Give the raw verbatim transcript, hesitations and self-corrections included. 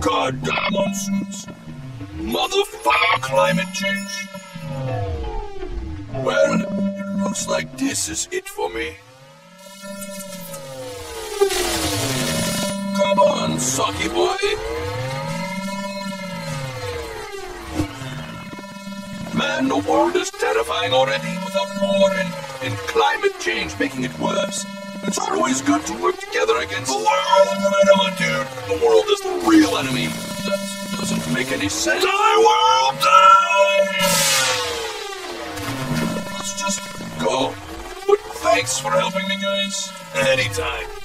Goddamn monsoons. Motherfucker climate change. Well, it looks like this is it for me. Come on, sucky boy. Man, the world is terrifying already without war and, and climate change making it worse. It's always good to work together against the world. Right on, dude. The world is the real enemy. That doesn't make any sense. Die, world, die! Let's just go. But thanks for helping me, guys. Anytime.